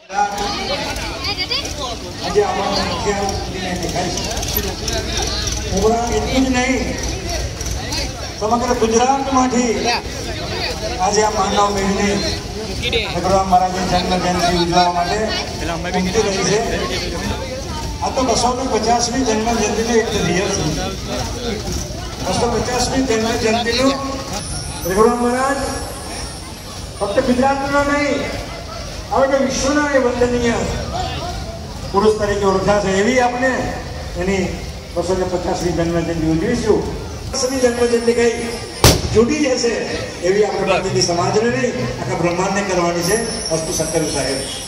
આજે અમારા મુખ્ય દેખાય છે એટલું જ નહીં, સમગ્ર ગુજરાતમાંથી આજે આ માનવ મેળને ભગવાન મહારાજની જન્મ જયંતિ ઉજવવા માટે ઉમટી રહી છે. આ તો 250મી જન્મ જયંતિનો એક દિવસ છે. 250મી જન્મ જયંતિનું ભગવાન મહારાજ ફક્ત ગુજરાતનો નહીં, હવે તો વિશ્વના એ વંદનીય પુરુષ તરીકે ઓળખાશે. એવી આપણે એની 250મી જન્મજયંતિ ઉજવીશું. 10મી જન્મજયંતિ કઈ જુડી જશે એવી આપણે પ્રતિનિધિ સમાજને નહીં, આખા બ્રહ્માંડને કરવાની છે. અસ્તુ સત્તર સાહેબ.